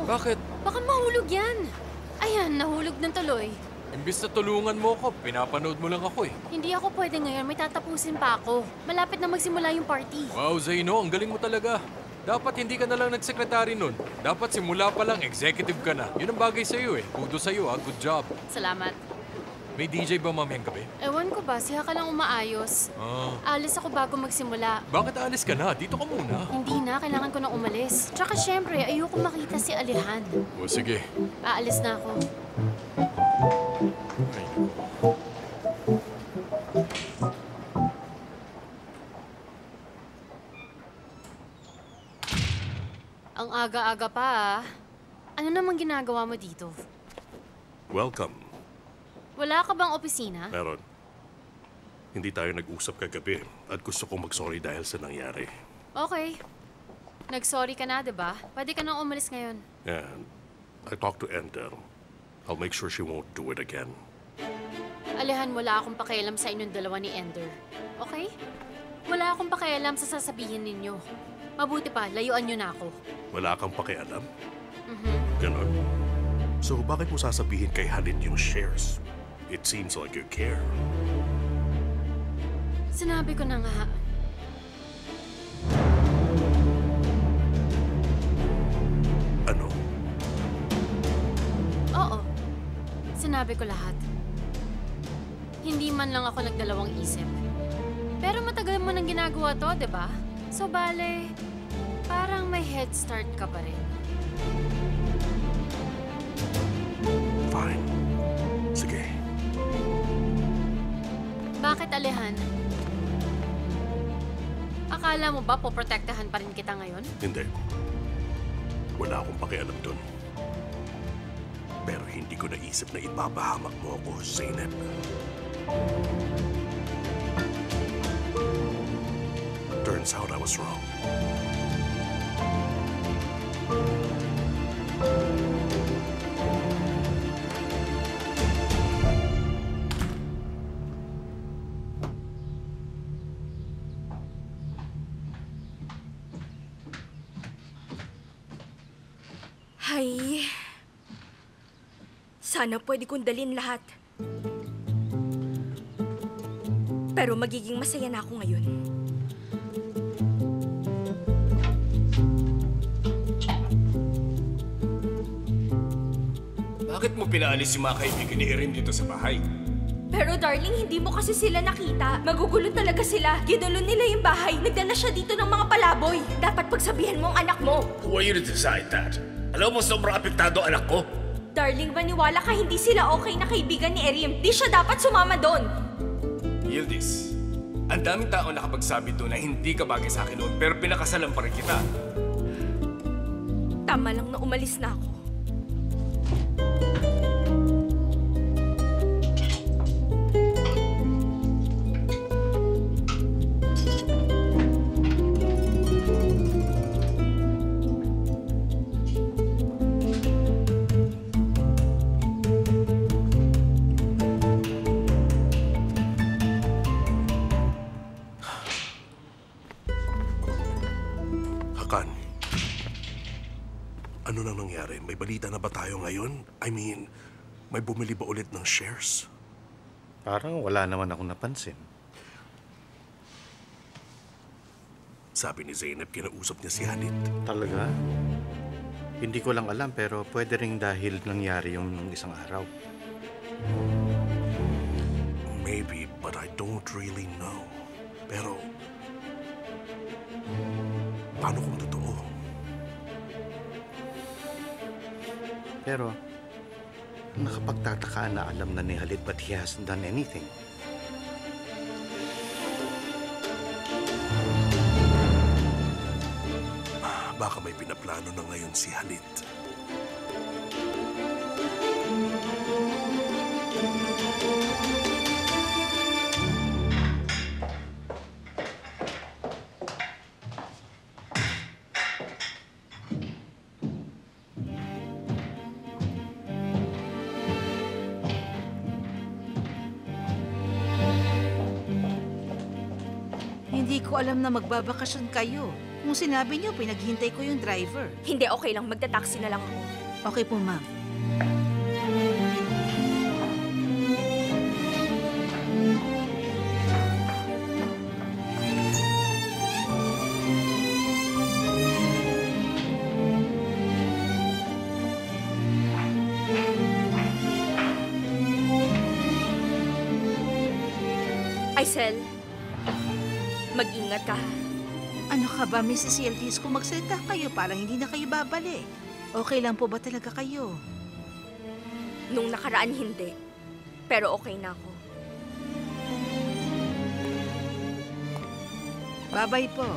Bakit? Baka mahulog yan. Ayan, nahulog ng tuloy. Imbis na tulungan mo ako, pinapanood mo lang ako eh. Hindi ako pwede ngayon, may tatapusin pa ako. Malapit na magsimula yung party. Wow, Zaino, ang galing mo talaga. Dapat hindi ka na lang nagsekretary nun. Dapat simula pa lang, executive ka na. Yun ang bagay sa'yo eh. Kudo sa'yo ha, good job. Salamat. May DJ ba mamayang gabi? Ewan ko ba, siya ka lang umaayos. Alis ako bago magsimula. Bakit aalis ka na? Dito ka muna. Hindi na, kailangan ko na umalis. Tsaka syempre, ayoko makita si Alihan. O sige. Aalis na ako. Ay, Ang aga-aga pa ah. Ano namang ginagawa mo dito? Welcome. Wala ka bang opisina? Meron. Hindi tayo nag-usap kagabi at gusto kong mag-sorry dahil sa nangyari. Okay. Nag-sorry ka na, di ba? Pwede ka nang umalis ngayon. And I talked to Ender. I'll make sure she won't do it again. Alihan, wala akong pakialam sa inyong dalawa ni Ender. Okay? Wala akong pakialam sa sasabihin ninyo. Mabuti pa, layuan nyo na ako. Wala kang pakialam? Ganon. So bakit mo sasabihin kay Halit yung shares? It seems like you care. Sinabi ko na nga. Ano? Oo. Sinabi ko lahat. Hindi man lang ako nagdalawang isip. Pero matagal mo nang ginagawa to, di ba? So bale, parang may head start ka pa rin. Fine. Sige. Bakit, Alihan? Akala mo ba poprotektahan pa rin kita ngayon? Hindi. Wala akong pakialam dun. Pero hindi ko naisip na ipapahamak mo ako, Zeynep. Turns out I was wrong. Ay, sana pwede kong dalhin lahat. Pero magiging masaya na ako ngayon. Bakit mo pinaalis yung mga kaibigan ni Erin dito sa bahay? Pero darling, hindi mo kasi sila nakita. Magugulo talaga sila. Ginulo nila yung bahay. Nagdala siya dito ng mga palaboy. Dapat pagsabihan mo ang anak mo. Who are you to decide that? Alam mo, sobrang apektado anak ko. Darling, maniwala ka hindi sila okay na kaibigan ni Erin. Di siya dapat sumama doon. Yildiz, ang daming tao nakapagsabi doon na hindi ka bagay sa akin noon, pero pinakasalan pa rin kita. Tama lang na umalis na ako. Ano nang nangyari? May balita na ba tayo ngayon? I mean, may bumili ba ulit ng shares? Parang wala naman akong napansin. Sabi ni Zeynep, kinausap niya si Halit. Talaga? Hindi ko lang alam pero pwede ring dahil nangyari yung nung isang araw. Maybe, but I don't really know. Pero, paano kung totoo? Pero, nakapagtataka na alam na ni Halit but he hasn't done anything. Baka may pinaplano na ngayon si Halit. Hindi ko alam na magbabakasyon kayo. Kung sinabi niyo, pinaghintay ko yung driver. Hindi, okay lang. Magta-taxi na lang ako. Okay po, ma'am. Aisel, mag-ingat ka. Ano ka ba, Mrs. Yildiz? Kung magsalita kayo, parang hindi na kayo babalik. Okay lang po ba talaga kayo? Nung nakaraan hindi. Pero okay na ako. Bye-bye po.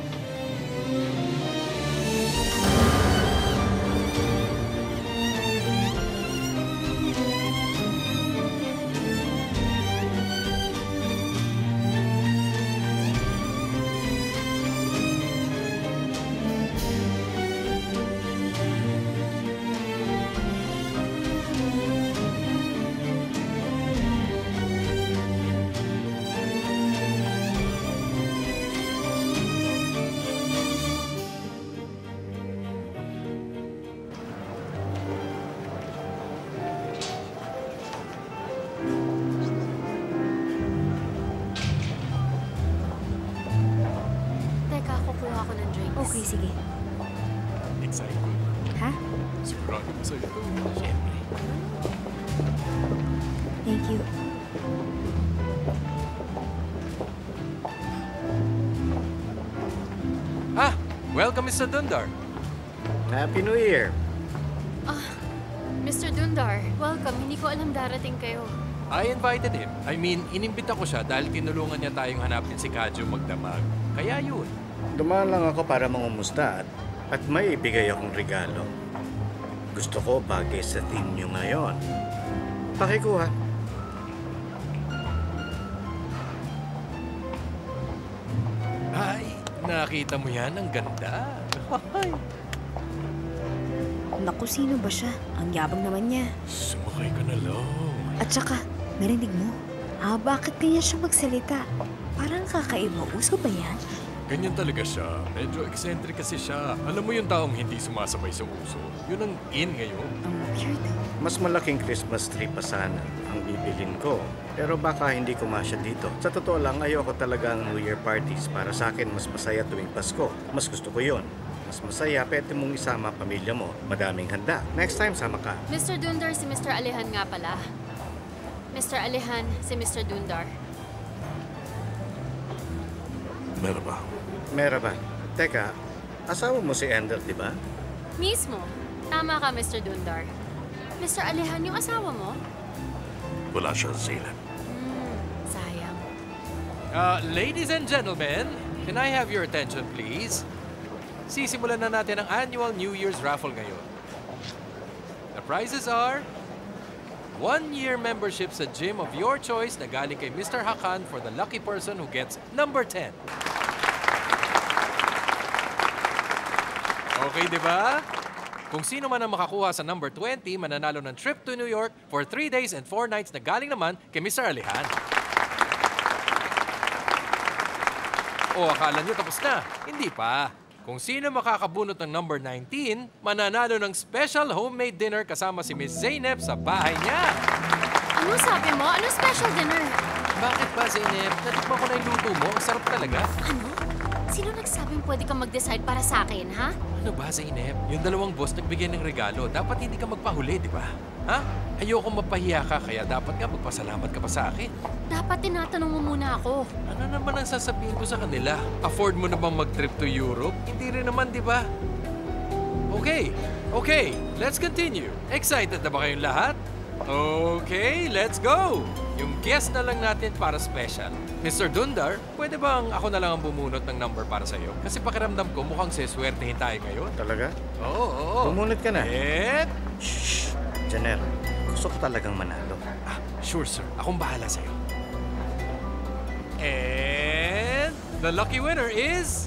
Teka, kukuha ko ng drinks. Okay, sige. Excited. Ha? Sigurado ko sa'yo ito. Siyempre. Thank you. Ah! Welcome, Mr. Dundar. Happy New Year! Mr. Dundar, welcome. Hindi ko alam darating kayo. I invited him. I mean, inimbita ko siya dahil tinulungan niya tayong hanapin si Kadyo magdamag. Kaya yun. Dumaan lang ako para mangumusta at may ibigay akong regalo. Gusto ko bagay sa theme nyo ngayon. Pakikuha. Ay, nakita mo yan? Ang ganda. Ay. Naku, sino ba siya? Ang yabang naman niya. Sumakay ka na lang. At saka, narinig mo? Bakit kaya siya magsalita? Parang kakaiba. Uso ba yan? Ganyan talaga siya. Medyo eccentric kasi siya. Alam mo yung taong hindi sumasabay sa uso. Yun ang in ngayon. Ang weird. Mas malaking Christmas tree pa sana ang bibilin ko. Pero baka hindi kumasya dito. Sa totoo lang, ayoko talaga ang New Year parties. Para sa akin, mas masaya tuwing Pasko. Mas gusto ko yon. Mas masaya, pwede mong isama pamilya mo. Madaming handa. Next time, sama ka. Mr. Dundar, si Mr. Alehan nga pala. Mr. Alehan, si Mr. Dundar. Meron ba? Mera ba? Teka, asawa mo si Ender, di ba? Mismo. Tama ka, Mr. Dundar. Mr. Alehan, yung asawa mo? Wala siya, Zeynep. Sayang. Ladies and gentlemen, can I have your attention, please? Sisimulan na natin ang annual New Year's raffle ngayon. The prizes are 1-year membership sa gym of your choice na galing kay Mr. Hakan for the lucky person who gets number 10. Okay, di ba? Kung sino man ang makakuha sa number 20, mananalo ng trip to New York for 3 days and 4 nights na galing naman kay Mr. Alehan. O akala nyo tapos na? Hindi pa. Kung sino makakabunot ng number 19, mananalo ng special homemade dinner kasama si Miss Zeynep sa bahay niya. Ano sabi mo? Ano special dinner? Bakit ba, Zeynep? Natikman ko na yung luto mo. Ang sarap talaga. Ano? Sino nagsabing pwede kang mag-decide para sa akin, ha? Ano ba, Zeynep? Yung dalawang boss nagbigay ng regalo. Dapat hindi ka magpahuli, di ba? Ha? Ayoko mapahiya ka, kaya dapat nga magpasalamat ka pa sa akin. Dapat tinatanong mo muna ako. Ano naman ang sasabihin ko sa kanila? Afford mo na bang mag-trip to Europe? Hindi rin naman, di ba? Okay, let's continue. Excited na ba kayong lahat? Okay, let's go! Yung guest na lang natin para special. Mr. Dundar, pwede bang ako na lang ang bumunot ng number para sa'yo? Kasi pakiramdam ko mukhang seswertehin tayo ngayon. Talaga? Oo. Bumunot ka na. Shh! Janer, gusto ko talagang manalo. Sure, sir. Akong bahala sa'yo. And the lucky winner is...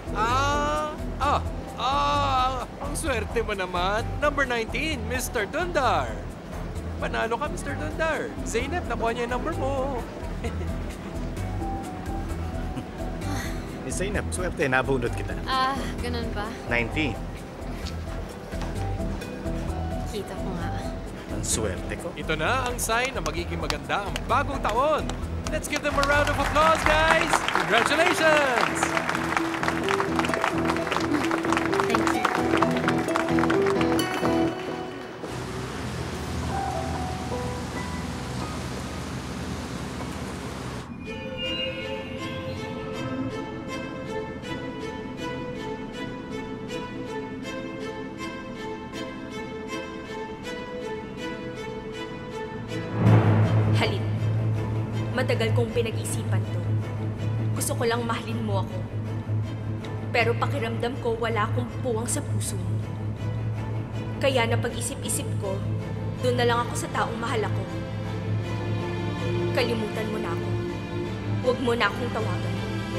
ang swerte mo naman. Number 19, Mr. Dundar. Panalo ka, Mr. Dundar. Zeynep, nakuha niya yung number mo. Miss Zeynep, swerte, nabunot kita. Ganun ba? 19. Nakita ko nga. Ang swerte ko. Ito na ang sign na magiging maganda ang bagong taon. Let's give them a round of applause, guys! Congratulations! Thank you. Halin. Matagal kong pinag-isipan to. Gusto ko lang mahalin mo ako. Pero pakiramdam ko wala akong puwang sa puso mo. Kaya napag-isip-isip ko, doon na lang ako sa taong mahal ako. Kalimutan mo na ako. Huwag mo na akong tawagan.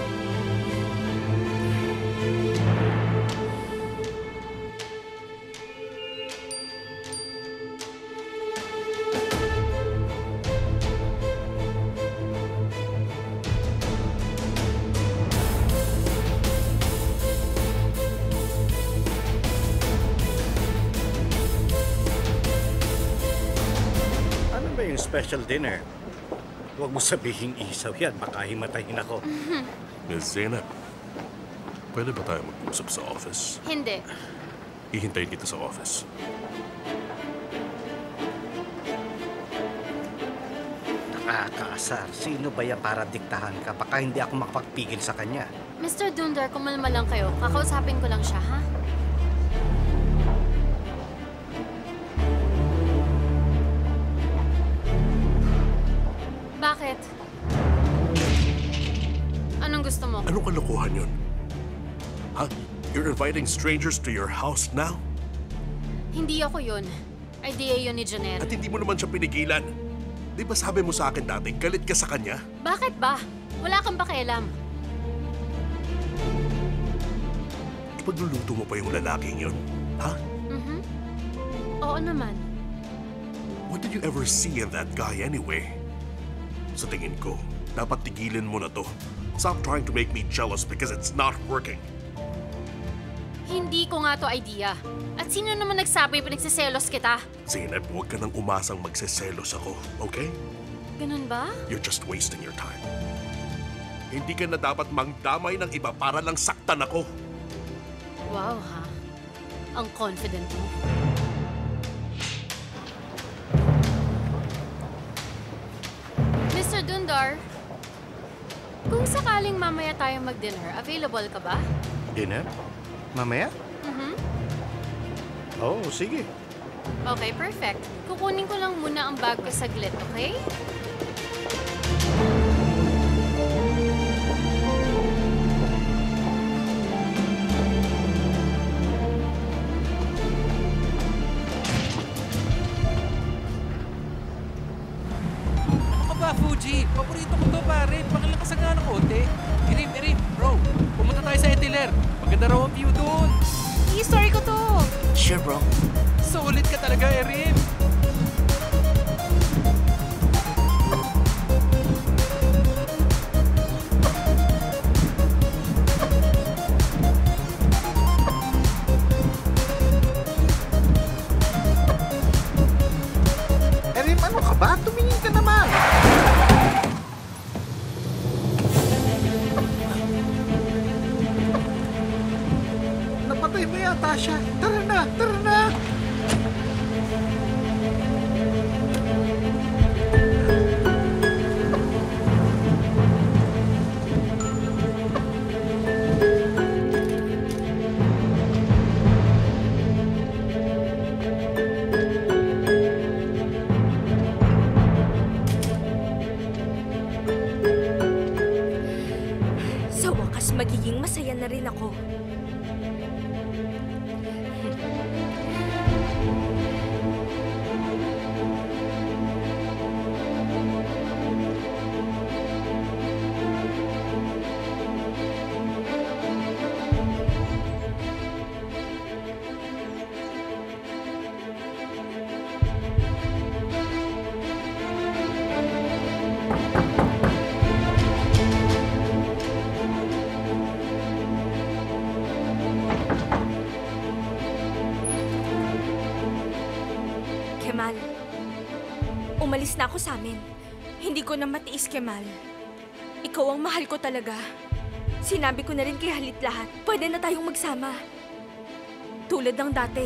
Ano ba yung special dinner? Huwag mo sabihing isaw yan. Baka himatayin ako. Miss Zainab, pwede ba tayo mag-usap sa office? Hindi. Ihintayin kita sa office. Nakakaasar. Sino ba yan para diktahan ka? Baka hindi ako makapagpigil sa kanya. Mr. Dundar, kumalma lang kayo. Kakausapin ko lang siya, ha? Bakit? Anong gusto mo? Anong kalokohan yun? Ha? You're inviting strangers to your house now? Hindi ako yun. Idea yun ni Janelle. At hindi mo naman siya pinigilan. Di ba sabi mo sa akin dati, galit ka sa kanya? Bakit ba? Wala kang pakialam. Ipagluluto mo pa yung lalaking yun? Ha? Oo naman. What did you ever see in that guy anyway? Sa tingin ko, dapat tigilin mo na to. Stop trying to make me jealous because it's not working. Hindi ko nga to idea. At sino naman nagsabi pinagsiselos kita? Zainab, huwag ka nang umasang magseselos ako, okay? Ganun ba? You're just wasting your time. Hindi ka na dapat mangdamay ng iba para lang saktan ako. Wow, ha? Ang confident mo. Mr. Dundar, kung sakaling mamaya tayo mag-dinner, available ka ba? Dinner? Mamaya? Oh, sige. Okay, perfect. Kukunin ko lang muna ang bag ko saglit, okay? Ano ka ba, Fuji? Paborito ko to, pare. Pakilakasan nga ng konti. Irim, bro. Pumunta tayo sa Etiler. Maganda raw ang view doon. I-story ko to. Sure, bro. Solid ka talaga, Erin. Erin, ano ka ba? Tumingin ka naman. Napatay ba yata siya? Tara na! Tara na! Sa wakas, magiging masaya na rin ako. Umalis na ako sa amin. Hindi ko na matiis, Kemal. Ikaw ang mahal ko talaga. Sinabi ko na rin kay Halit lahat. Pwede na tayong magsama. Tulad ng dati.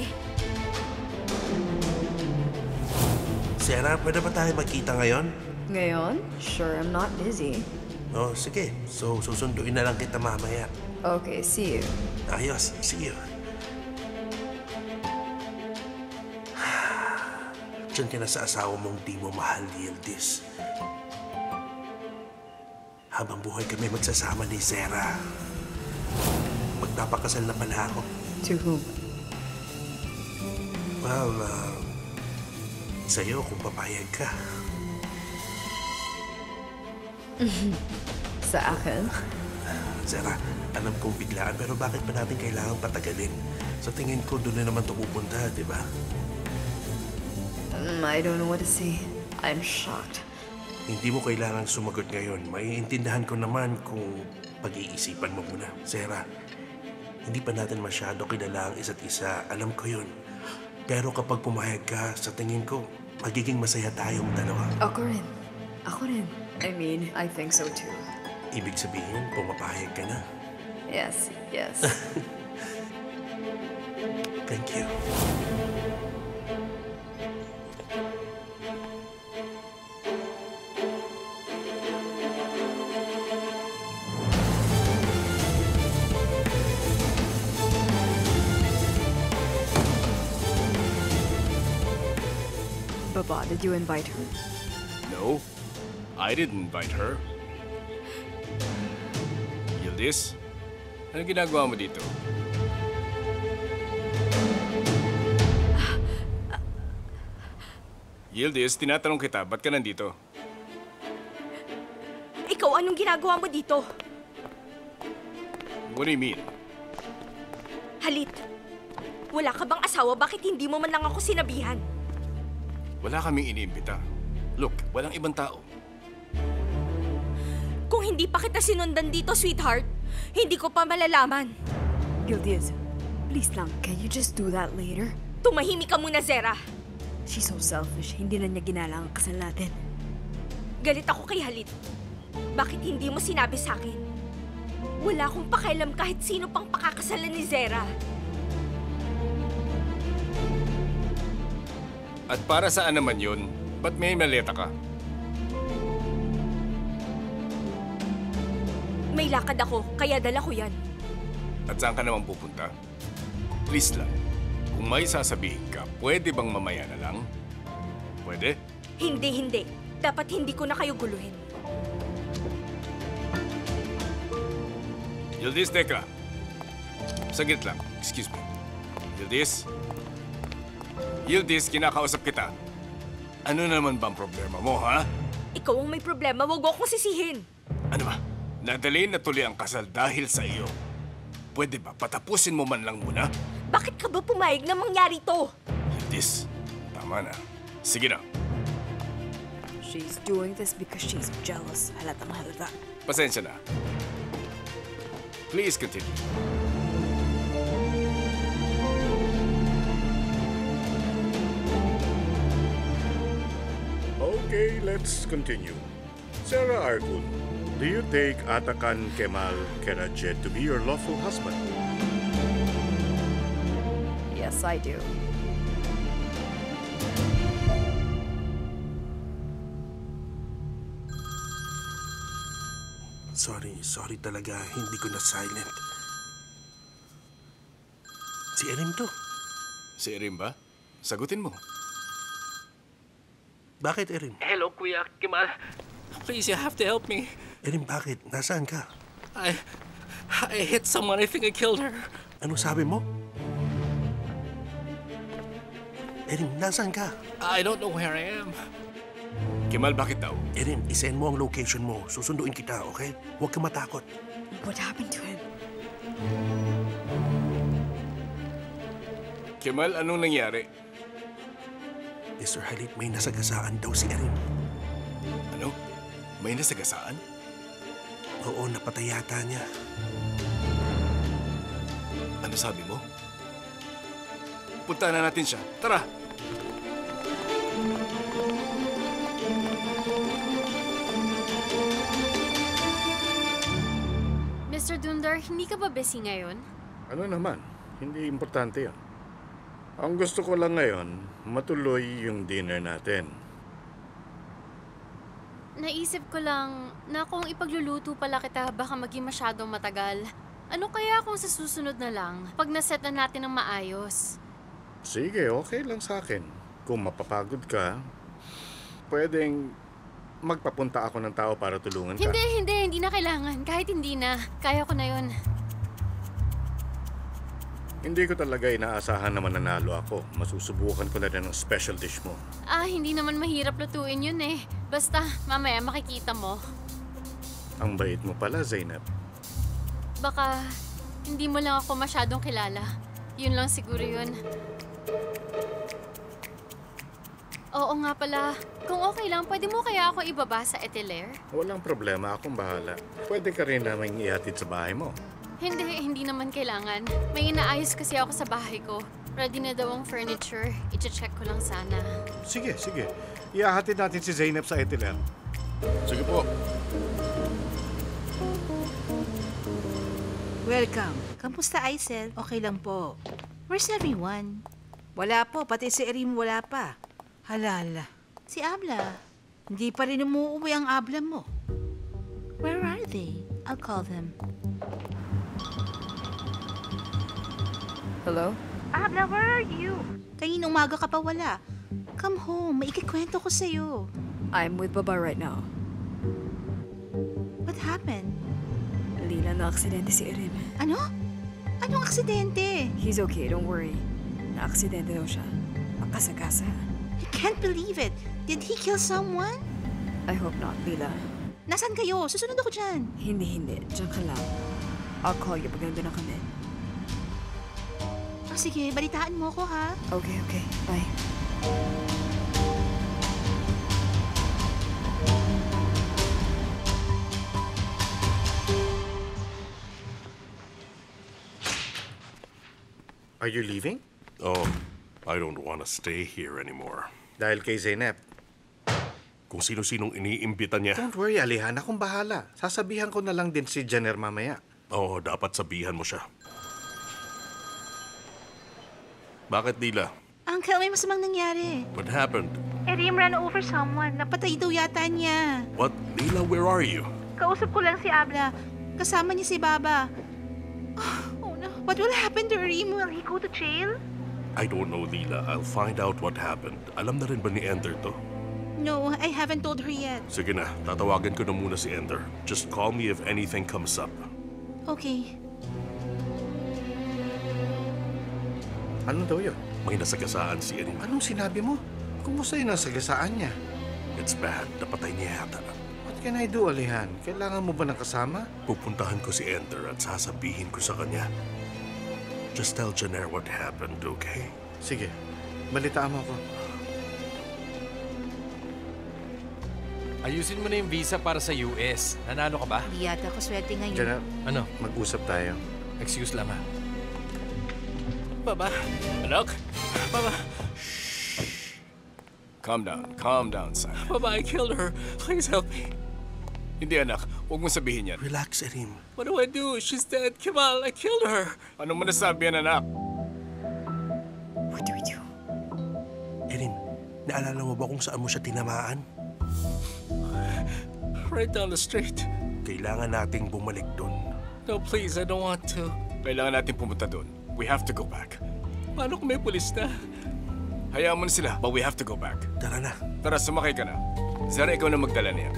Sarah, pwede ba tayo magkita ngayon? Ngayon? Sure, I'm not busy. Oh, sige. So, susunduin na lang kita mamaya. Okay, see you. Ayos, see you. Diyan ka na sa asawa mong di mo mahal, Yildiz. Habang buhay kami magsasama ni Sarah. Magpapakasal na pala ako. To whom? Well, sa'yo kung papayag ka. Sa akin? Sarah, alam kong biglaan pero bakit pa natin kailangan patagalin? Sa tingin ko doon na naman ito pupunta, di ba? I don't know what to say. I'm shocked. Hindi mo kailangang sumagot ngayon. Maiintindihan ko naman kung pag-iisipan mo muna. Sarah, hindi pa natin masyado kilala ang isa't isa. Alam ko yun. Pero kapag pumayag ka, sa tingin ko, magiging masaya tayong dalawa. Ako rin. Ako rin. I mean, I think so too. Ibig sabihin, pumapayag ka na. Yes, yes. Thank you. Baba, did you invite her? No, I didn't invite her. Yildiz, ano ginagawa mo dito? Yildiz, tinatanong kita, ba't ka nandito? Ikaw, anong ginagawa mo dito? What do you mean? Halit, wala ka bang asawa? Bakit hindi mo man lang ako sinabihan? Wala kaming iniimbita. Look, walang ibang tao. Kung hindi pa kita sinundan dito, sweetheart, hindi ko pa malalaman. Yildiz, please lang, can you just do that later? Tumahimik ka muna, Zera. She's so selfish. Hindi na niya ginalang ang kasal natin. Galit ako kay Halit. Bakit hindi mo sinabi sa akin? Wala akong pakialam kahit sino pang pakakasalan ni Zera. At para saan naman yun? Ba't may maleta ka? May lakad ako, kaya dala ko yan. At saan ka naman pupunta? Please lang, kung may sasabihin ka, pwede bang mamaya na lang? Pwede? Hindi. Dapat hindi ko na kayo guluhin. Yildiz, teka. Saglit lang. Excuse me. Yildiz? Yildiz, kinakausap kita. Ano naman ba ang problema mo, ha? Ikaw ang may problema, wag mo akong sisihin. Ano ba? Nadali na tuloy ang kasal dahil sa iyo. Pwede ba patapusin mo man lang muna? Bakit ka ba pumayag na mangyari to? Yildiz, tama na. Sige na. She's doing this because she's jealous. Halatang halata. Pasensya na. Please continue. Okay, let's continue. Sarah Argun, do you take Atakan Kemal Karajet to be your lawful husband? Yes, I do. Sorry talaga. Hindi ko na silent. Si Erin to. Si Erin ba? Sagutin mo. Bakit, Erin? Hello, Kuya Kemal. Please, you have to help me. Erin, bakit? Nasaan ka? I hit someone. I think I killed her. Ano sabi mo? Erin, nasaan ka? I don't know where I am. Kemal, bakit daw? Erin, isend mo ang location mo. Susunduin kita, okay? Huwag ka matakot. What happened to him? Kemal, anong nangyari? Mr. Halit, may nasagasaan daw si Erin. Ano? May nasagasaan? Oo, napatay yata niya. Ano sabi mo? Punta na natin siya. Tara! Mr. Dundar, hindi ka ba busy ngayon? Ano naman, hindi importante yun. Ang gusto ko lang ngayon, matuloy yung dinner natin. Naisip ko lang na kung ipagluluto pala kita baka maging masyadong matagal. Ano kaya kung sa susunod na lang, pag naset na natin ng maayos? Sige, okay lang sa akin. Kung mapapagod ka, pwedeng magpapunta ako ng tao para tulungan ka. Hindi na kailangan. Kahit hindi na, kaya ko na yun. Hindi ko talaga inaasahan na mananalo ako. Masusubukan ko na rin ang special dish mo. Hindi naman mahirap lutuin yun eh. Basta, mamaya makikita mo. Ang bait mo pala, Zainab. Baka, hindi mo lang ako masyadong kilala. Yun lang siguro yun. Oo nga pala. Kung okay lang, pwede mo kaya ako ibaba sa Etiler? Walang problema, akong bahala. Pwede ka rin namin ihatid sa bahay mo. Hindi naman kailangan. May inaayos kasi ako sa bahay ko. Ready na daw ang furniture. I-check ko lang sana. Sige. Iahatid natin si Zainab sa Etiler. Sige po. Welcome. Kamusta, Aisel? Okay lang po. Where's everyone? Wala po, pati si Erim wala pa. Halala. Si Abla. Hindi pa rin umuuwi ang Abla mo. Where are they? I'll call them. Hello? Abla, where are you? Kaninang umaga ka pa wala. Come home, maikikwento ko sa'yo. I'm with Baba right now. What happened? Lila, na-aksidente si Erin. Ano? Anong aksidente? He's okay, don't worry. Na-aksidente daw siya. Makasagasa. I can't believe it. Did he kill someone? I hope not, Lila. Nasaan kayo? Susunod ako dyan. Hindi. Diyan ka lang. I'll call you pag nandun na kami. Sige, balitaan mo ko ha. Okay. Bye. Are you leaving? Oh, I don't want to stay here anymore. Dahil kay Zainab. Kung sino-sinong iniimbita niya. Don't worry, Alihan. Akong bahala. Sasabihan ko na lang din si Jenner mamaya. Oo, dapat sabihan mo siya. Bakit, Dila? Uncle, may masamang nangyari. What happened? Erim ran over someone. Napatay daw yata niya. What? Dila, where are you? Kausap ko lang si Abla. Kasama niya si Baba. Oh no. What will happen to Erim? Will he go to jail? I don't know, Dila. I'll find out what happened. Alam na rin ba ni Ender to? No, I haven't told her yet. Sige na, tatawagan ko na muna si Ender. Just call me if anything comes up. Okay. Ano daw yun? May nasagasaan si Erin. Anong sinabi mo? Kumusta yung nasagasaan niya? It's bad. Napatay niya yata. What can I do, Alihan? Kailangan mo ba ng kasama? Pupuntahan ko si Ender at sasabihin ko sa kanya. Just tell Jenner what happened, okay? Sige, balitaan mo ako. Ayusin mo na yung visa para sa US. Nanalo ka ba? Hindi yata ako swerte ngayon. Jenner, Ano? mag-usap tayo. Excuse lang ha. Baba. Anak? Baba. Calm down, son. Baba, I killed her. Please help me. Hindi, anak. Huwag mong sabihin yan. Relax, Erin. What do I do? She's dead. Kemal, I killed her. Ano mo nasabi yan, anak? What do we do? Erin, naalala mo ba kung saan mo siya tinamaan? Right down the street. Kailangan nating bumalik doon. No, please, I don't want to. Kailangan natin pumunta doon. We have to go back. Paano kung may pulis na? Hayaan mo na sila, but we have to go back. Tara na. Tara, sumakay ka na. Zara, ikaw na magdala niya.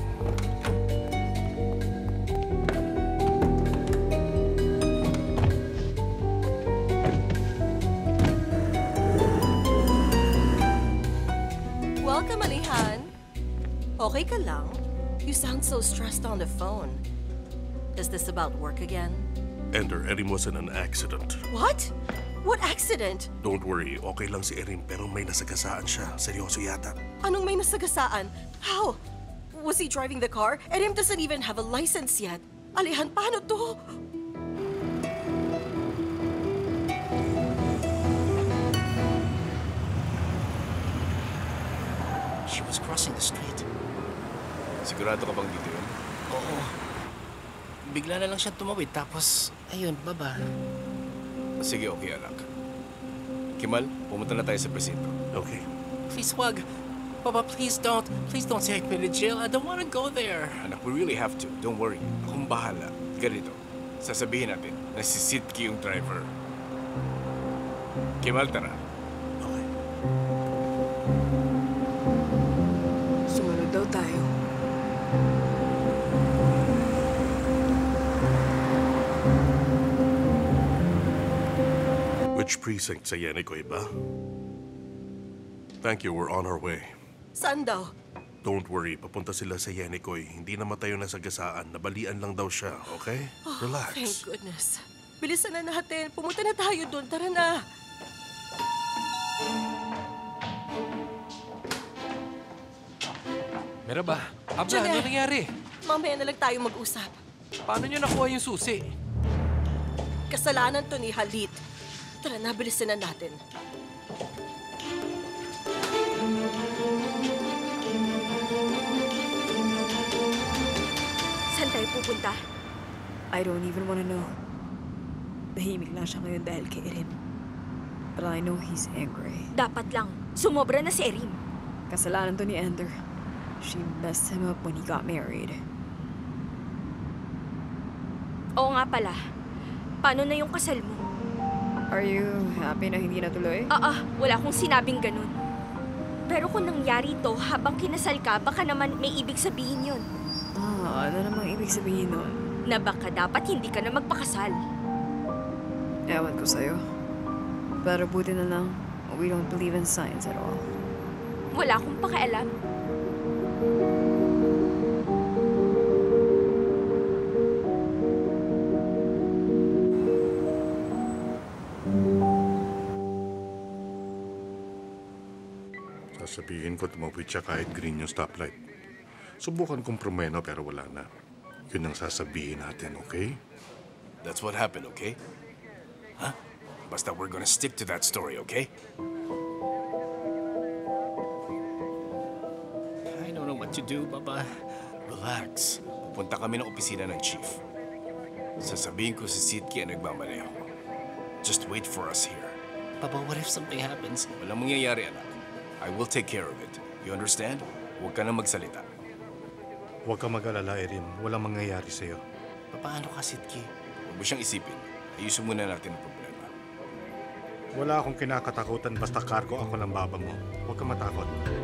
Welcome, Alihan. Okay ka lang? You sound so stressed on the phone. Is this about work again? Ender, Erin was in an accident. What? What accident? Don't worry, okay lang si Erin pero may nasagasaan siya. Seryoso yata. Anong may nasagasaan? How? Was he driving the car? And him doesn't even have a license yet. Alihan, paano to? She was crossing the street. Sigurado ka bang dito yun? Oo. bigla na lang siya tumawid tapos, ayun, baba. Sige, okay anak. Kimal, pumunta na tayo sa presinto. Okay. Please, wag. Papa, please don't. Please don't take me to jail. I don't want to go there. Anak, we really have to. Don't worry. Akong bahala. Ganito. Sasabihin natin na si Sidki yung driver. Kimal, tara. Okay. Sumunod daw tayo. Which precinct sa Yenikoy ba? Thank you, we're on our way. Saan daw? Don't worry, papunta sila sa Yenikoy. Hindi naman tayo nasagasaan. Nabalian lang daw siya, okay? Relax. Thank goodness. Bilisan na natin. Pumunta na tayo doon. Tara na. Meron ba? Abla, Janelle. ano nangyari? Mamaya na lang tayo mag-usap. Paano niyo nakuha yung susi? Kasalanan to ni Halit. Tara na, bilisan na natin. Saan tayo pupunta? I don't even wanna know. Tahimik lang siya ngayon dahil kay Erin. But I know he's angry. Dapat lang. Sumobra na si Erin. Kasalanan to ni Ender. She messed him up when he got married. Oo nga pala. Paano na yung kasal mo? Are you happy na hindi natuloy? Wala akong sinabing ganun. Pero kung nangyari to habang kinasal ka, baka naman may ibig sabihin yun. Ano namang ibig sabihin nun? Na baka dapat hindi ka na magpakasal. Ewan ko sa'yo. Pero buti na lang, we don't believe in science at all. Wala akong pakialam. Sasabihin ko tumawid siya kahit green yung stoplight. Subukan kong promeno pero wala na. Yun ang sasabihin natin, okay? That's what happened, okay? Huh? Basta we're gonna stick to that story, okay? I don't know what to do, Papa. Relax. Pupunta kami ng opisina ng chief. Sasabihin ko si Sidki ang nagmamaneho. Just wait for us here. Papa, what if something happens? Walang mangyayari, anak. I will take care of it. You understand? Huwag ka na magsalita. Huwag ka mag-alala, Erin. Walang mangyayari sa'yo. Paano ka, Sidki? Huwag mo siyang isipin. Ayusin muna natin ang problema. Wala akong kinakatakutan basta cargo ako ng baba mo. Huwag ka matakot.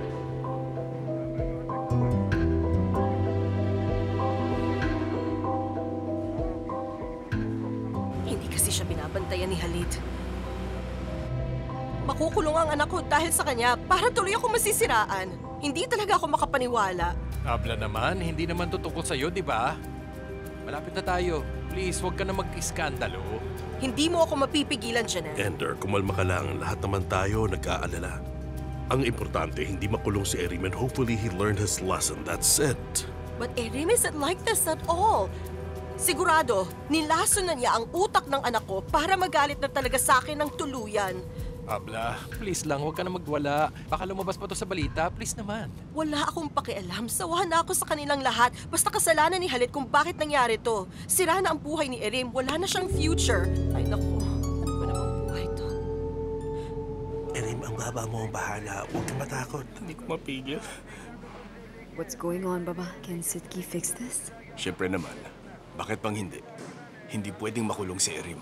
Hindi kasi siya binabantayan ni Halit. Makukulong ang anak ko dahil sa kanya para tuloy ako masisiraan. Hindi talaga ako makapaniwala. Abla naman, hindi naman to tungkol sa'yo, di ba? Malapit na tayo. Please, huwag ka na mag-iskandalo. Hindi mo ako mapipigilan, Janelle. Ender, kumalma ka lang. Lahat naman tayo nag-aalala. Ang importante, hindi makulong si Erim and hopefully he learned his lesson. That's it. But Erim isn't like this at all. Sigurado, nilaso na niya ang utak ng anak ko para magalit na talaga sa akin ng tuluyan. Abla, please lang, huwag ka na magwala. Baka lumabas pa to sa balita. Please naman. Wala akong pakialam. Sawa na ako sa kanilang lahat. Basta kasalanan ni Halit kung bakit nangyari to. Sira na ang buhay ni Erim. Wala na siyang future. Ay naku, ano ba namang buhay to? Erim, ang baba mo ang bahala. Huwag ka matakot. Hindi ko mapigil. What's going on, Baba? Can Sidki fix this? Siyempre naman. Bakit pang hindi? Hindi pwedeng makulong si Erim.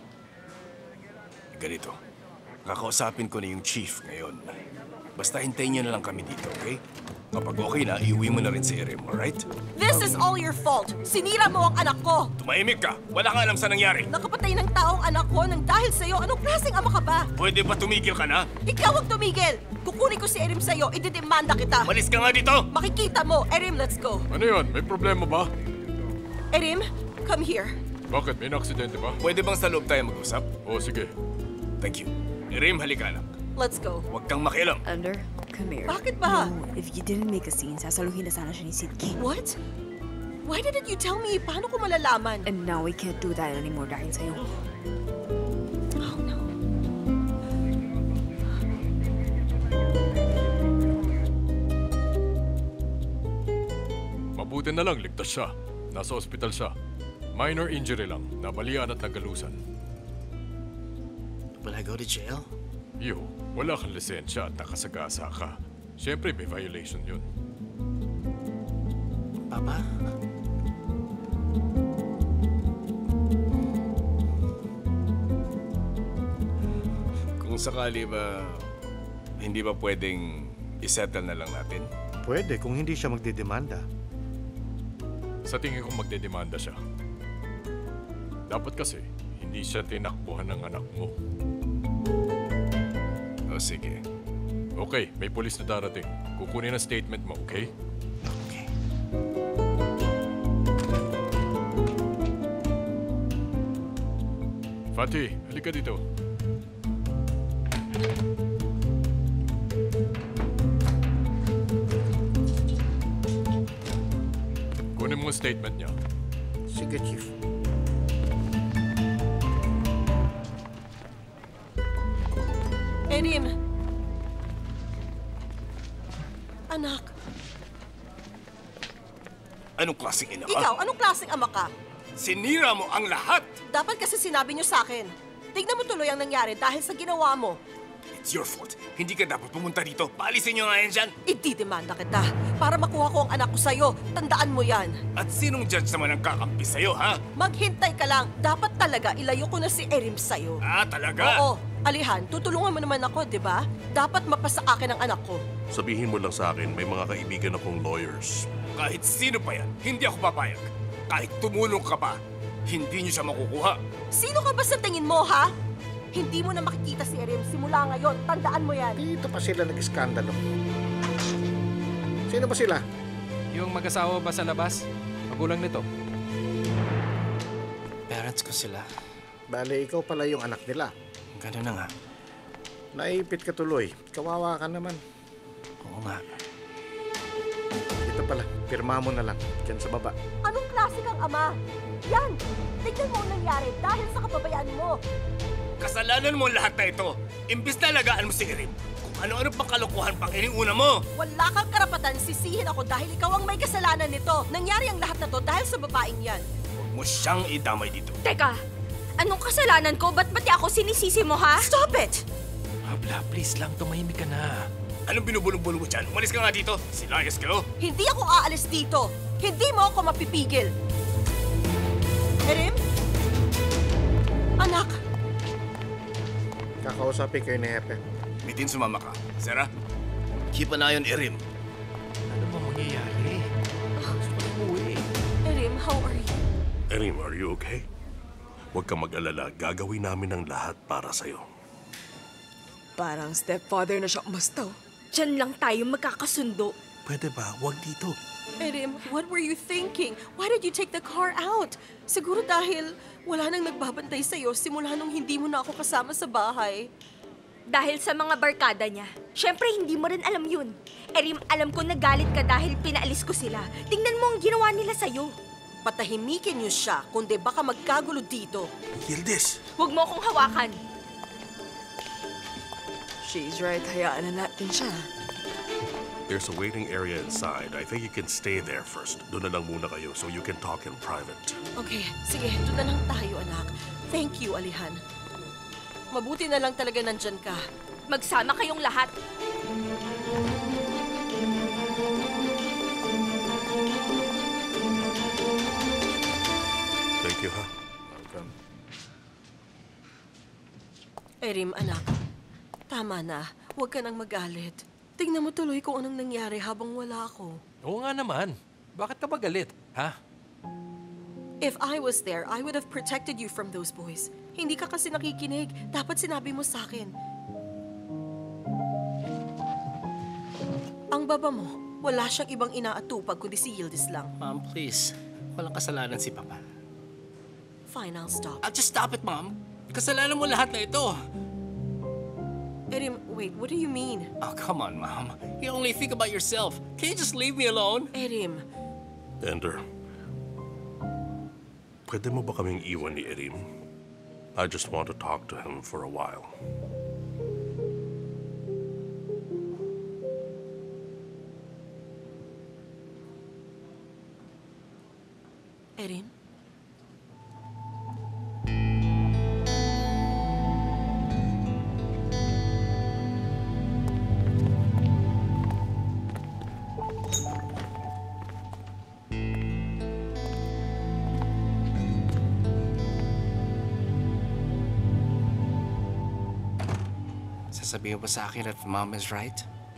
Ganito. Kakausapin ko na yung chief ngayon. Basta hintayin niyo na lang kami dito, okay? Kapag okay na, iuwi mo na rin si Erim, alright? This is all your fault. Sinira mo ang anak ko. Tumahimik ka! Wala kang alam sa nangyari! Nakapatay ng taong anak ko nang dahil sa'yo. Anong klaseng ama ka ba? Pwede ba tumigil ka na? Ikaw ang tumigil. Kukunin ko si Erim sa'yo. Ididemanda kita. Malis ka nga dito! Makikita mo. Erim, let's go. Ano yun? May problema ba? Erim, come here. Bakit? May aksidente ba? Pwede bang sa loob tayo mag-usap? Oo, sige. Thank you. Erim, halika anak. Let's go. Huwag kang makialam. Ender, come here. Bakit ba? No, if you didn't make a scene, sasaluhin na sana siya ni Sidki. What? Why didn't you tell me? Paano ko malalaman? And now we can't do that anymore dahil sa'yo. Oh no. Mabuti na lang, ligtas siya. Nasa ospital siya. Minor injury lang. Nabalian at nagalusan. Will I go to jail? Yo, wala kang lisensya at nakasagasa ka. Siyempre, may violation yun. Papa? Kung sakali ba, hindi ba pwedeng isettle na lang natin? Pwede kung hindi siya magdidemanda. Sa tingin ko magdedemanda siya. Dapat kasi, hindi siya tinakbuhan ng anak mo. O sige. Okay, may pulis na darating. Kukunin ang statement mo, okay? Okay. Fatih, halika dito. Kunin mo ang statement niya. Sige, Chief. Erim! Anak, Anong klaseng ina ka? ikaw, anong klaseng ama ka? Sinira mo ang lahat! Dapat kasi sinabi niyo sa akin. Tignan mo tuloy ang nangyari dahil sa ginawa mo. It's your fault. Hindi ka dapat pumunta dito. Paalisin niyo nga yan dyan. Ididemanda kita para makuha ko ang anak ko sa'yo. Tandaan mo yan. At sinong judge naman ang kakampi sa'yo, ha? Maghintay ka lang. Dapat talaga ilayo ko na si Erim sa'yo. Ah, talaga? Oo. Alihan, tutulungan mo naman ako, di ba? Dapat mapasa akin ang anak ko. Sabihin mo lang sa akin, may mga kaibigan akong lawyers. Kahit sino pa yan, hindi ako papayag. Kahit tumulong ka pa, hindi niyo siya makukuha. Sino ka ba sa tingin mo, ha? Hindi mo na makikita si Erim simula ngayon. Tandaan mo yan. Dito pa sila nag-iskandalo. Sino ba sila? Yung mag-asawa ba sa labas? Magulang nito. Parents ko sila. Bale, ikaw pala yung anak nila. Ganun na nga. Naipit ka tuloy. Kawawa ka naman. Oo nga. Ito pala, pirma mo na lang. Diyan sa baba. Anong klase kang ama? Yan! Tignan mo ang nangyari dahil sa kapabayaan mo. Kasalanan mo lahat na ito. Imbis na alagaan mo si Erim. Kung ano-ano pang kalokohan pang iniuna mo. Wala kang karapatan sisihin ako dahil ikaw ang may kasalanan nito. Nangyari ang lahat na to dahil sa babaeng yan. Huwag mo siyang idamay dito. Teka, anong kasalanan ko? Ba't pati ako sinisisi mo, ha? Stop it! Abla, please lang, tumahimik ka na. Anong binubulong-bulong mo dyan? Umalis ka nga dito. Silayas ka, oh. Hindi ako aalis dito. Hindi mo ako mapipigil. Erim? Anak, Kakausapin kayo ni Hepe. Bitin, sumama ka. Sarah, keep an eye on Erim. Ano ba mangyayari? Gusto ko na umuwi. Erim, how are you? Erim, are you okay? Huwag kang mag-alala. Gagawin namin ang lahat para sa'yo. Parang stepfather na siya umastaw. Diyan lang tayo magkakasundo. Pwede ba? Huwag dito. Erim, what were you thinking? Why did you take the car out? Siguro dahil wala nang nagbabantay sa'yo simula nung hindi mo na ako kasama sa bahay. Dahil sa mga barkada niya. Siyempre, hindi mo rin alam yun. Erim, alam ko nagalit ka dahil pinaalis ko sila. Tingnan mo ang ginawa nila sa'yo. Patahimikin niyo siya, kundi baka magkagulo dito. Yildiz! Huwag mo akong hawakan. She's right, hayaan na natin siya. There's a waiting area inside. I think you can stay there first. Doon na lang muna kayo so you can talk in private. Okay, sige, doon na lang tayo, anak. Thank you, Alihan. Mabuti na lang talaga nandyan ka. Magsama kayong lahat. Thank you, ha? Welcome. Erim, anak. Tama na. Huwag ka nang magalit. Tingnan mo tuloy kung anong nangyari habang wala ako. Oo nga naman. Bakit ka ba galit, ha? If I was there, I would have protected you from those boys. Hindi ka kasi nakikinig. Dapat sinabi mo sa akin. Ang baba mo, wala siyang ibang inaatupag kundi si Yildiz lang. Mom, please. Walang kasalanan si Papa. Fine, I'll stop. I'll just stop it, Mom. Kasalanan mo lahat na ito. Erim, wait, what do you mean? Oh, come on, Mom. You only think about yourself. Can you just leave me alone? Erim, Ender, pwede mo ba kaming iwan ni Erim? I just want to talk to him for a while. Erim? Sasabihin mo ba sa akin that Mom is right?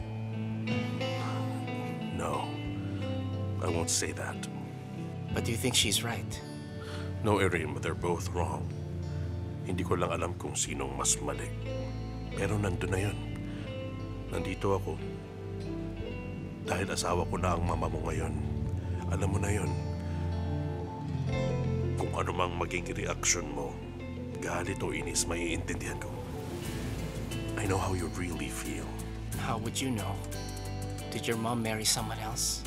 No, I won't say that. But do you think she's right? No, Erin, they're both wrong. Hindi ko lang alam kung sinong mas mali. Pero nandun na yun. Nandito ako. Dahil asawa ko na ang mama mo ngayon. Alam mo na yun. Kung ano mang maging reaksyon mo, galit o inis, maiintindihan ko. I know how you really feel. How would you know? Did your mom marry someone else?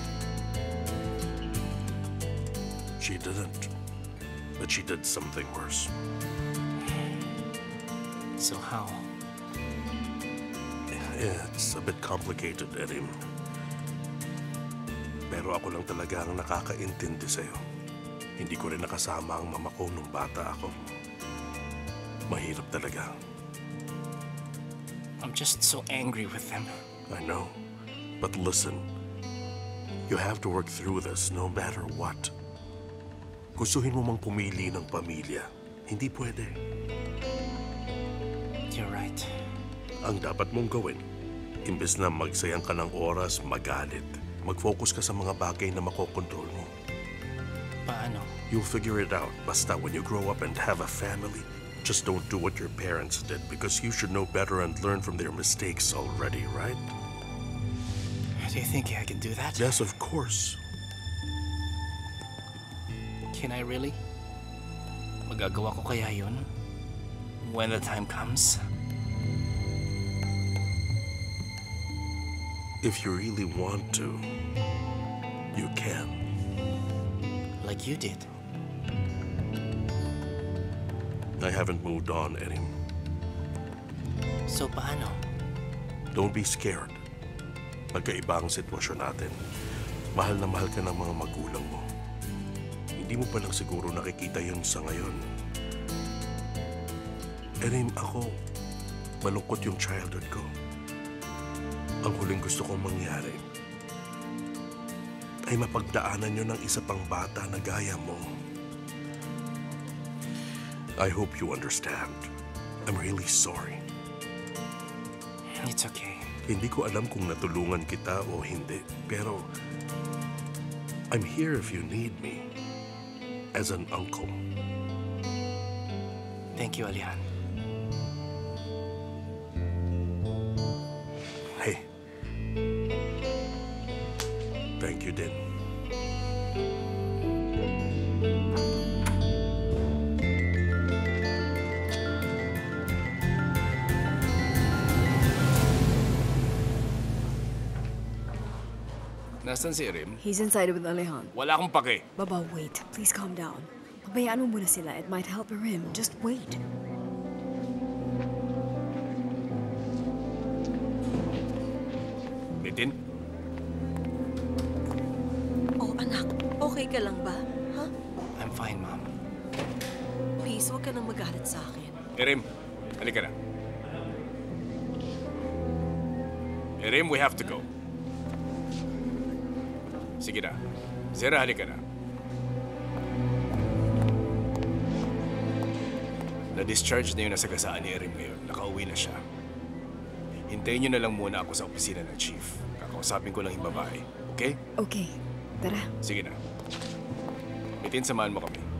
She didn't. But she did something worse. So how? It's a bit complicated, Erin. Pero ako lang talaga ang nakakaintindi sa'yo. Hindi ko rin nakasama ang mama ko nung bata ako. Mahirap talaga. I'm just so angry with them. I know. But listen, you have to work through this no matter what. Gustuhin mo mang pumili ng pamilya, hindi pwede. You're right. Ang dapat mong gawin, imbes na magsayang ka ng oras, magalit, mag-focus ka sa mga bagay na makokontrol mo. Paano? You'll figure it out. Basta when you grow up and have a family, just don't do what your parents did because you should know better and learn from their mistakes already, right? Do you think I can do that? Yes, of course. Can I really? Magagawa ko kaya yun? When the time comes? If you really want to, you can. Like you did. I haven't moved on, Erin. So paano? Don't be scared. Magkaiba ang sitwasyon natin. Mahal na mahal ka ng mga magulang mo. Hindi mo pa lang siguro nakikita yun sa ngayon. Erin, ako, malungkot yung childhood ko. Ang huling gusto kong mangyari ay mapagdaanan nyo ng isa pang bata na gaya mo. I hope you understand. I'm really sorry. It's okay. Hindi ko alam kung natulungan kita o hindi, pero I'm here if you need me as an uncle. Thank you, Alihan. Hey. Thank you din. Nasaan si Erim? He's inside with Alejandro. Wala akong pake. Baba, wait. Please calm down. Pabayaan mo muna sila. It might help him. Just wait. Bitin? Oh, anak. Okay ka lang ba? Ha? I'm fine, Mom. Please, huwag ka nang magalit sa akin. Erim, halika na. Erim, we have to go. Sige na. Zera, halika na. Na-discharge na yung nasagasaan ni Erim ngayon. Nakauwi na siya. Hintayin niyo na lang muna ako sa opisina ng chief. Kakausapin ko lang yung babae. Okay? Okay. Tara. Sige na. Bitin, samahan mo kami.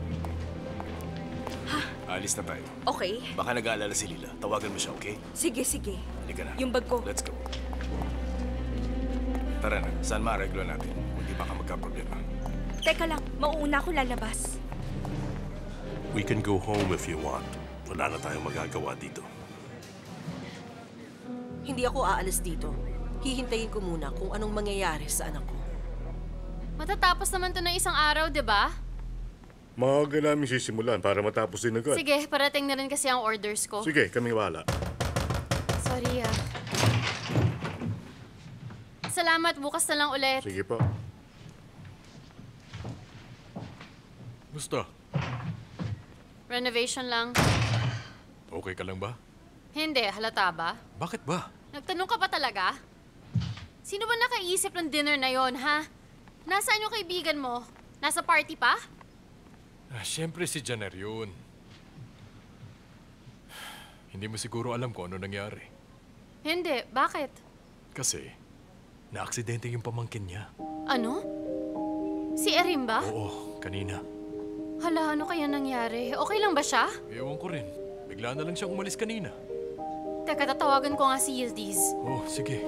Alis na tayo. Okay. Baka nag-aalala si Lila. Tawagan mo siya, okay? Sige, sige. Halika na. Yung bag ko. Let's go. Tara na. Saan maareglo natin? Hindi baka magka-problema. Teka lang, mauuna ako lalabas. We can go home if you want. Wala na tayong magagawa dito. Hindi ako aalis dito. Hihintayin ko muna kung anong mangyayari sa anak ko. Matatapos naman to na isang araw, di ba? Maaga namin sisimulan para matapos din agad. Sige, parating na rin kasi ang orders ko. Sige, kaming wala. Sorry ah. Salamat, bukas na lang ulit. Sige po. Gusto? Renovation lang. Okay ka lang ba? Hindi, halata ba? Bakit ba? Nagtanong ka pa talaga? Sino ba nakaisip ng dinner na yon, ha? Nasaan yung kaibigan mo? Nasa party pa? Siyempre si Janer yun. Hindi mo siguro alam kung ano nangyari. Hindi, bakit? Kasi, naaksidente yung pamangkin niya. Ano? Si Erin ba? Oo, kanina. Hala, ano kaya nangyari? Okay lang ba siya? Ewan ko rin. Bigla na lang siyang umalis kanina. Teka, tatawagan ko nga si Yildiz. Oh, sige.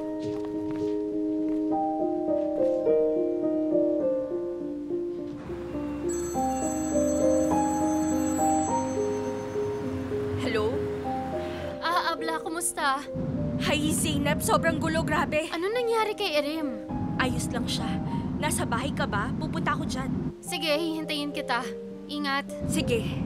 Hello? Abla, kumusta? Hi, Zainab. Sobrang gulo, grabe. Ano nangyari kay Erim? Ayos lang siya. Nasa bahay ka ba? Pupunta ako dyan. Sige, hihintayin kita. Ingat. Sige.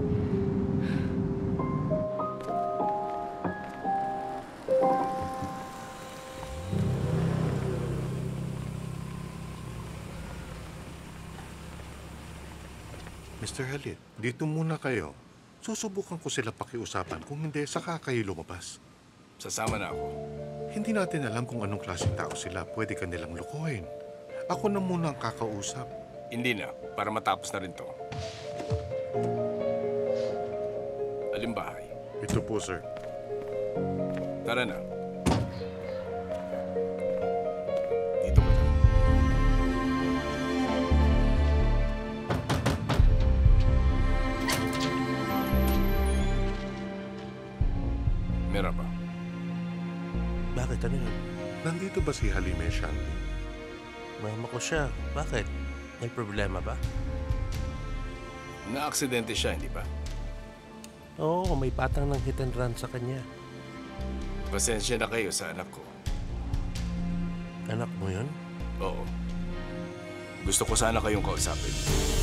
Mr. Halit, dito muna kayo. Susubukan ko sila pakiusapan. Kung hindi, saka kayo lumabas. Sasama na ako. Hindi natin alam kung anong klaseng tao sila. Pwede ka nilang lukuhin. Ako na muna ang kakausap. Hindi na, para matapos na rin to. Aling bahay? Ito po, sir. Tara na. Dito ka na. Merhaba. Bakit? Ano yun? Nandito ba si Halime Shanti? Mama ko siya. Bakit? May problema ba? Na-aksidente siya, hindi ba? Oo, may patang ng hit and run sa kanya. Pasensya na kayo sa anak ko. Anak mo yun? Oo. Gusto ko sana kayong kausapin.